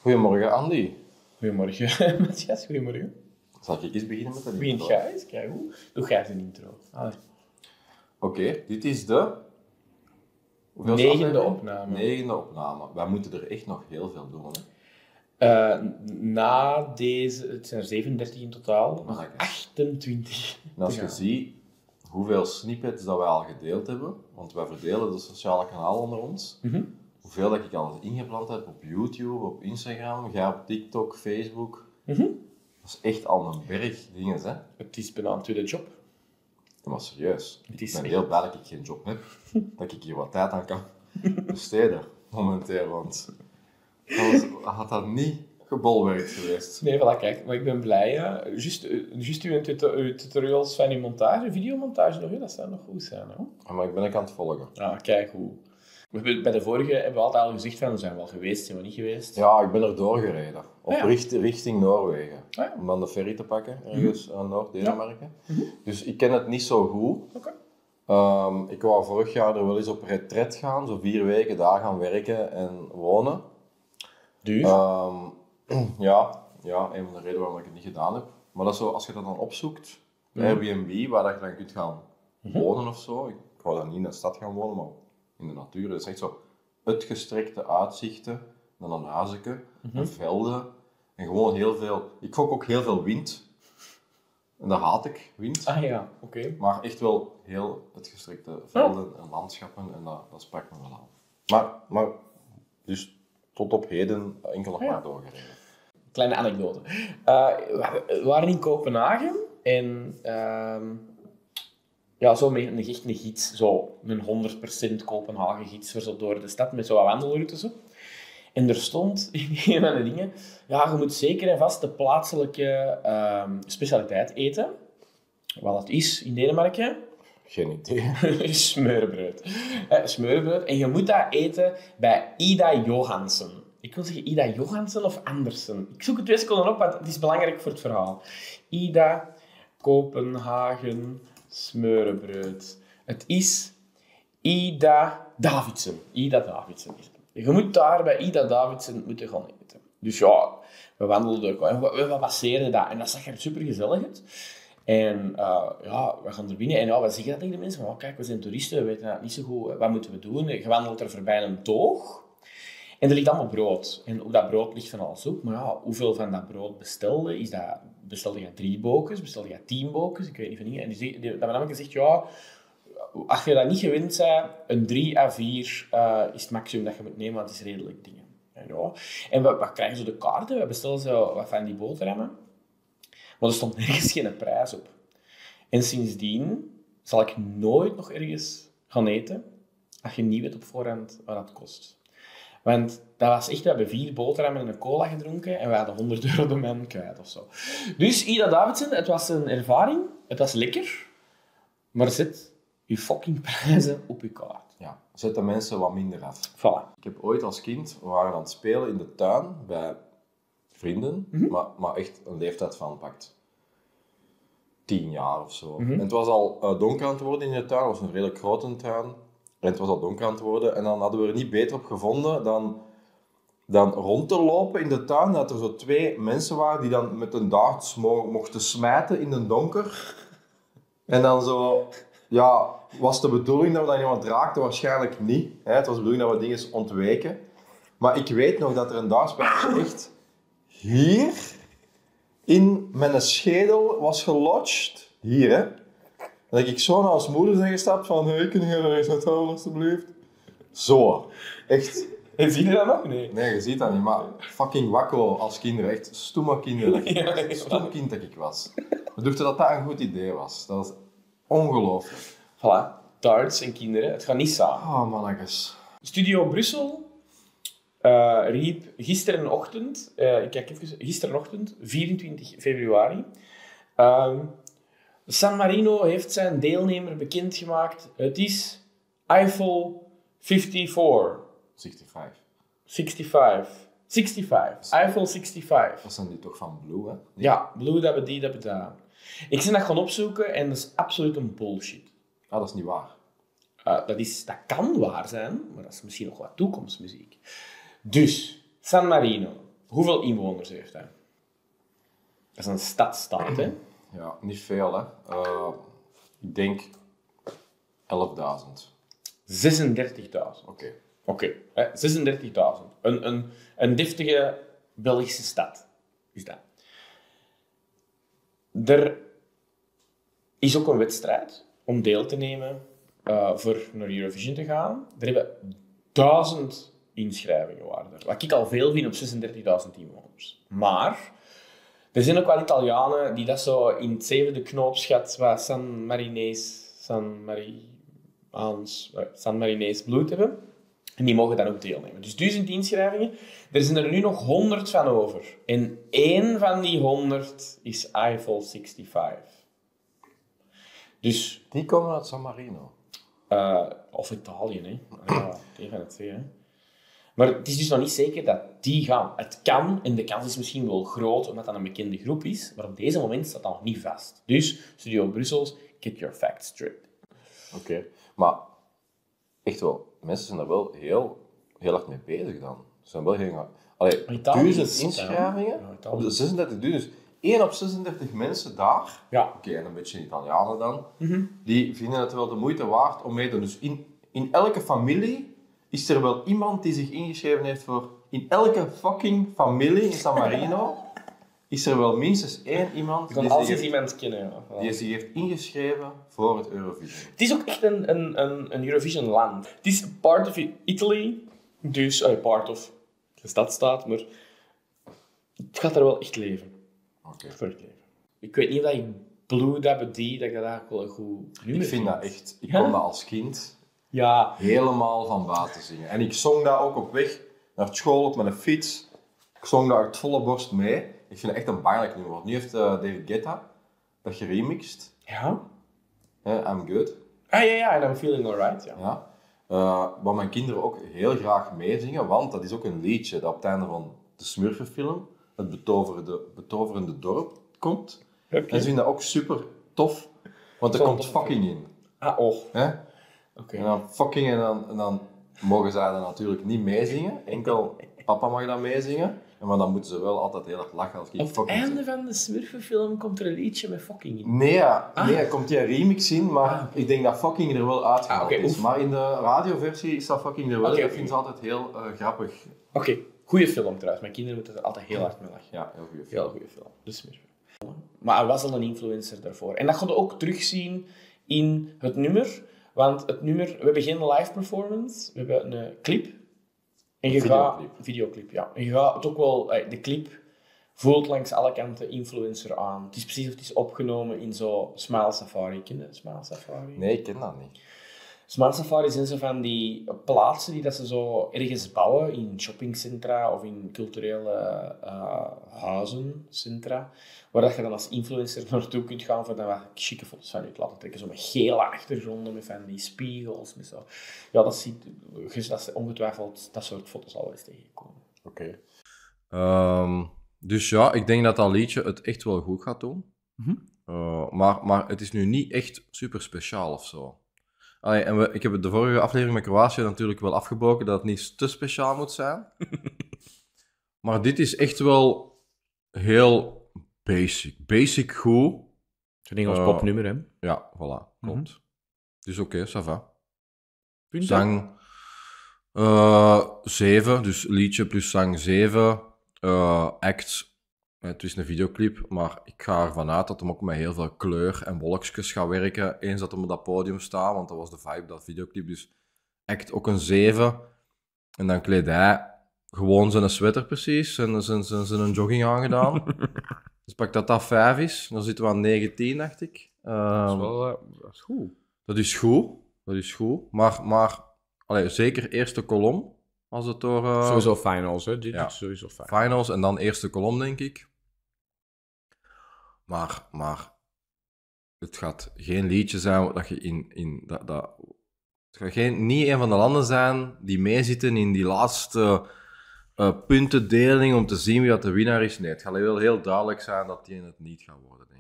Goedemorgen, Andy. Goedemorgen, Matthias. Goedemorgen. Zal ik eens beginnen met de intro? Begint jij eens? Kijk hoe. Doe jij eens een intro. Oké, dit is de... Negende opname. Negende opname. Wij moeten er echt nog heel veel doen, hè? Na deze... Het zijn er 37 in totaal. Nog Lekker. 28. En als je ziet hoeveel snippets dat wij al gedeeld hebben, want wij verdelen de sociale kanalen onder ons, hoeveel dat ik al ingepland heb op YouTube, op Instagram, ga op TikTok, Facebook. Dat is echt al een berg dingen, hè? Het is bijna een tweede job. Maar serieus, Het ik is ben echt- heel blij dat ik geen job heb, dat ik hier wat tijd aan kan besteden, momenteel, want anders had dat niet gebolwerkt geweest. Nee, voilà, kijk. Maar ik ben blij. Juist uw tutorials van uw montage, videomontage nog, dat zou nog goed zijn. Hè? Maar ik ben aan het volgen. Ah, kijk hoe. Bij de vorige hebben we altijd al gezegd van, we zijn wel geweest, zijn we niet geweest. Ja, ik ben er doorgereden. Op Ah, ja. richting Noorwegen. ja. Om dan de ferry te pakken, ergens aan Noord-Denemarken. Dus ik ken het niet zo goed. Oké. Ik wou vorig jaar er wel eens op retret gaan, zo 4 weken daar gaan werken en wonen. Duur? Ja, een van de redenen waarom ik het niet gedaan heb. Maar dat is zo, als je dat dan opzoekt, Airbnb, waar dat je dan kunt gaan wonen of zo. Ik wou dan niet in de stad gaan wonen, maar in de natuur. Dat is echt zo uitgestrekte uitzichten, dan een huizenke, en velden. En gewoon heel veel... Ik gok ook heel veel wind. En dat haat ik, wind. Ah ja, oké. Maar echt wel heel uitgestrekte velden en landschappen. En dat sprak me wel aan. Maar dus tot op heden enkel nog maar doorgereden. Kleine anekdote. We waren in Kopenhagen en zo met echt een gids, zo een 100% Kopenhagen gids voor zo door de stad met zo'n wandelroutes op. En er stond in een van de dingen, ja, je moet zeker en vast de plaatselijke specialiteit eten. Wat dat is in Denemarken. Geen idee. Smeurenbrood. Smeurenbrood. En je moet dat eten bij Ida Johansen. Ik wil zeggen Ida Johansen of Andersen. Ik zoek het 2 seconden op, want het is belangrijk voor het verhaal. Ida Kopenhagen smeurenbrood. Het is Ida Davidsen. Ida Davidsen is het. Je moet daar bij Ida Davidsen moeten gaan eten. Dus ja, we wandelden ook. En we passeerden dat. En dat zag er super gezellig uit. En we gaan er binnen en we zeggen dat tegen de mensen. Van, kijk, we zijn toeristen, we weten dat niet zo goed. Wat moeten we doen? Je wandelt er voorbij een toog. En er ligt allemaal brood. En op dat brood ligt van alles op. Maar ja, hoeveel van dat brood bestelde? Bestelde je 3 bokens? Bestelde je 10 bokens? Ik weet niet van dingen. En dat manneke zegt, ja, als je dat niet gewend bent, een 3 à 4 is het maximum dat je moet nemen, want het is redelijk dingen. En we krijgen zo de kaarten, we bestellen zo wat van die boterhammen. Maar er stond nergens geen prijs op. En sindsdien zal ik nooit nog ergens gaan eten als je niet weet op voorhand wat dat kost. Want dat was echt, we hebben 4 boterhammen en een cola gedronken en we hadden €100 de man kwijt of zo. Dus Ida Davidsen, het was een ervaring, het was lekker, maar zet je fucking prijzen op je kaart. Ja, zet de mensen wat minder af. Voilà. Ik heb ooit als kind, we waren aan het spelen in de tuin bij vrienden, maar echt een leeftijd van pakt 10 jaar of zo. En het was al donker aan het worden in de tuin, het was een redelijk grote tuin. En het was al donker aan het worden en dan hadden we er niet beter op gevonden dan rond te lopen in de tuin, dat er zo 2 mensen waren die dan met een darts mochten smijten in de donker. En dan zo, ja, was de bedoeling dat we dan iemand raakten? Waarschijnlijk niet. Hè? Het was de bedoeling dat we dingen ontweken. Maar ik weet nog dat er een dartspijltje echt hier in mijn schedel was gelodged. Hier, hè. En dat ik zo naar ons moeder ben gestapt van, hey, kun je er eens uit halen, alstublieft? Zo. Echt. En zie je dat nog? Nee. Nee, je ziet dat niet, maar fucking wakko als kinderen. Echt stomme kinderen. Stom kind dat ik was. We dachten dat dat een goed idee was. Dat was ongelooflijk. Voilà. Darts en kinderen, het gaat niet samen. Oh, mannetjes. Studio Brussel riep gisterenochtend, ik kijk even, gisterenochtend, 24 februari. San Marino heeft zijn deelnemer bekendgemaakt. Het is Eiffel 54. 65. 65. Eiffel 65. Dat zijn die toch van Blue, hè? Ja, Blue, dat we dat. Ik ben dat gaan opzoeken en dat is absoluut een bullshit. Ah, dat is niet waar. Dat kan waar zijn, maar dat is misschien nog wat toekomstmuziek. Dus, San Marino. Hoeveel inwoners heeft hij? Dat is een stadstaat, hè? Ja, niet veel, hè. Ik denk 11.000. 36.000. Oké. Oké, 36.000. Een deftige Belgische stad is dat. Er is ook een wedstrijd om deel te nemen voor naar Eurovision te gaan. Er hebben 1000 inschrijvingen waren er. Wat ik al veel vind op 36.000 inwoners. Maar er zijn ook wel Italianen die dat zo in het zevende knoopsgat wat San Marinees bloed hebben. En die mogen dan ook deelnemen. Dus 1000 inschrijvingen. Er zijn er nu nog 100 van over. En één van die 100 is Eiffel 65. Dus... Die komen uit San Marino. Of Italië, hè. Ja, een van de twee, hè. Maar het is dus nog niet zeker dat die gaan. Het kan, en de kans is misschien wel groot, omdat dat een bekende groep is, maar op deze moment staat dat nog niet vast. Dus, Studio Brussels, get your facts straight. Oké. Maar echt wel, mensen zijn er wel heel hard mee bezig dan. Ze zijn wel heel... Allee, 1000 inschrijvingen op de 36. Dus 1 op 36 mensen daar, ja. Oké, en een beetje Italianen dan, die vinden het wel de moeite waard om mee te doen. Dus in elke familie is er wel iemand die zich ingeschreven heeft voor... In elke fucking familie in San Marino is er wel minstens 1 iemand die zich heeft ingeschreven voor het Eurovision. Het is ook echt een Eurovision-land. Het is part of Italy, dus part of de stadstaat, maar het gaat er wel echt leven. Okay. Voor het leven. Ik weet niet of ik Blue Dabba Dee, dat ik dat eigenlijk wel een goed nummer Ik vind dat echt... Ik kon dat als kind helemaal van buiten zingen. En ik zong dat ook op weg naar school op mijn fiets. Ik zong dat uit volle borst mee. Ik vind het echt een belangrijk nummer. Nu heeft David Guetta dat geremixed. Ja. I'm Good. Ja, en I'm Feeling Alright. Ja. Wat mijn kinderen ook heel graag meezingen, want dat is ook een liedje dat op het einde van de Smurfenfilm, het betoverende dorp, komt. Okay. En ze vinden dat ook super tof, want er komt fucking in. Okay. En dan fucking en dan mogen zij dat natuurlijk niet meezingen. Enkel papa mag dat meezingen. Maar dan moeten ze wel altijd heel erg lachen als ik op het einde van de Smurfenfilm komt er een liedje met fucking in. Nee, er komt die remix in, maar ik denk dat fucking er wel uitgehaald is. Maar in de radioversie is dat fucking er wel. Ik vind het altijd heel grappig. Oké, goeie film trouwens. Mijn kinderen moeten er altijd heel hard mee lachen. Ja, heel goede film. Heel goede film. De Smurfen. Maar hij was al een influencer daarvoor. En dat ga je ook terugzien in het nummer. Want het nummer, we hebben geen live performance, we hebben een clip. En je videoclip, ja. En je gaat het ook wel, de clip voelt langs alle kanten influencer aan. Het is precies of het is opgenomen in zo'n Smile Safari. Ken je Smile Safari? Nee, ik ken dat niet. Smile Safari zijn zo van die plaatsen die dat ze zo ergens bouwen in shoppingcentra of in culturele huizen, centra, waar dat je dan als influencer naartoe kunt gaan voor dan wat chique foto's van je te laten trekken. Zo met gele achtergronden, met van die spiegels. Met zo. Ja, dat is ongetwijfeld dat soort foto's al wel eens tegenkomen. Oké. Dus ja, ik denk dat dat liedje het echt wel goed gaat doen. Maar het is nu niet echt super speciaal of zo. Ik heb de vorige aflevering met Kroatië natuurlijk wel afgebroken dat het niet te speciaal moet zijn. Maar dit is echt wel heel basic. Basic goed. Het is een Engels popnummer, hè? Ja, voilà. Klopt. Dus oké, ça va. Zang 7, dus liedje plus zang 7. Act, het is een videoclip, maar ik ga ervan uit dat hem ook met heel veel kleur en wolkjes gaat werken eens dat hem op dat podium staat, want dat was de vibe, dat videoclip. Dus act ook een 7. En dan kledij gewoon zijn sweater precies en zijn jogging aangedaan. Dus pak dat 5 is, dan zitten we aan 19, dacht ik. Dat is goed. Dat is goed. Maar zeker eerste kolom. Als het door... Sowieso finals, hè? Dit is sowieso finals en dan eerste kolom, denk ik. Maar het gaat geen liedje zijn dat je het gaat niet een van de landen zijn die meezitten in die laatste puntendeling om te zien wie dat de winnaar is. Nee, het gaat wel heel duidelijk zijn dat die het niet gaat worden.